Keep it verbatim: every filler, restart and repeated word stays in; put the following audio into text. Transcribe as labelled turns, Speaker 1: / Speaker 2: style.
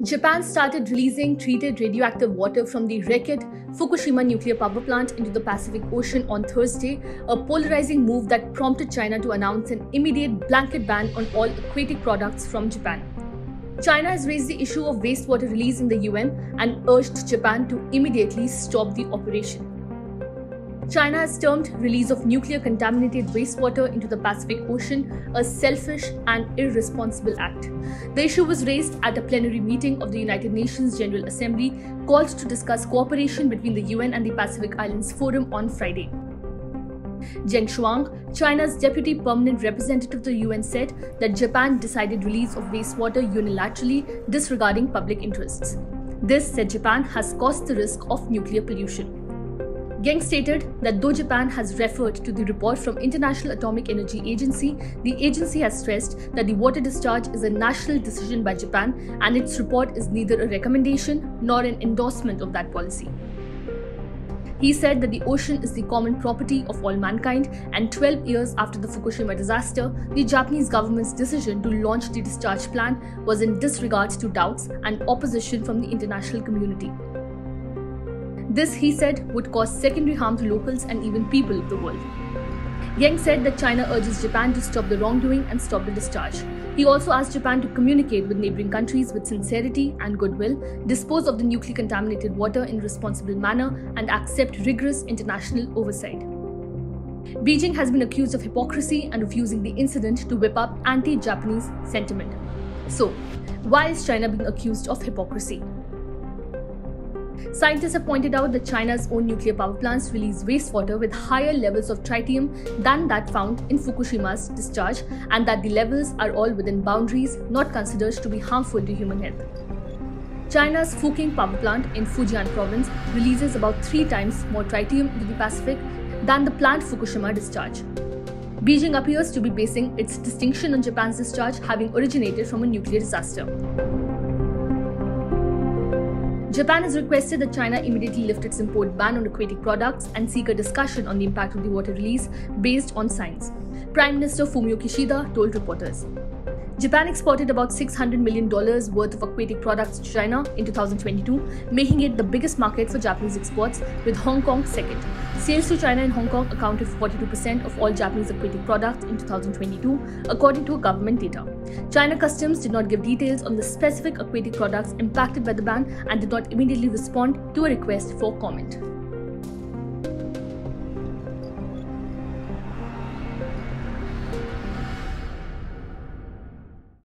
Speaker 1: Japan started releasing treated radioactive water from the wrecked Fukushima nuclear power plant into the Pacific Ocean on Thursday, a polarizing move that prompted China to announce an immediate blanket ban on all aquatic products from Japan. China has raised the issue of wastewater release in the U N and urged Japan to immediately stop the operation. China has termed release of nuclear contaminated wastewater into the Pacific Ocean a selfish and irresponsible act. The issue was raised at a plenary meeting of the United Nations General Assembly called to discuss cooperation between the U N and the Pacific Islands Forum on Friday. Zheng Shuang, China's deputy permanent representative to the U N, said that Japan decided release of wastewater unilaterally, disregarding public interests. This, said Japan, has caused the risk of nuclear pollution. Zheng stated that though Japan has referred to the report from International Atomic Energy Agency, the agency has stressed that the water discharge is a national decision by Japan and its report is neither a recommendation nor an endorsement of that policy. He said that the ocean is the common property of all mankind, and twelve years after the Fukushima disaster, the Japanese government's decision to launch the discharge plan was in disregard to doubts and opposition from the international community. This, he said, would cause secondary harm to locals and even people of the world. Zheng said that China urges Japan to stop the wrongdoing and stop the discharge. He also asked Japan to communicate with neighboring countries with sincerity and goodwill, dispose of the nuclear contaminated water in a responsible manner, and accept rigorous international oversight. Beijing has been accused of hypocrisy and of using the incident to whip up anti-Japanese sentiment. So, why is China being accused of hypocrisy? Scientists have pointed out that China's own nuclear power plants release wastewater with higher levels of tritium than that found in Fukushima's discharge, and that the levels are all within boundaries not considered to be harmful to human health. China's Fuking power plant in Fujian province releases about three times more tritium into the Pacific than the planned Fukushima discharge. Beijing appears to be basing its distinction on Japan's discharge having originated from a nuclear disaster. Japan has requested that China immediately lift its import ban on aquatic products and seek a discussion on the impact of the water release based on science, Prime Minister Fumio Kishida told reporters. Japan exported about six hundred million dollars worth of aquatic products to China in two thousand twenty-two, making it the biggest market for Japanese exports, with Hong Kong second. Sales to China in Hong Kong accounted for forty-two percent of all Japanese aquatic products in two thousand twenty-two, according to government data. China Customs did not give details on the specific aquatic products impacted by the ban and did not immediately respond to a request for comment.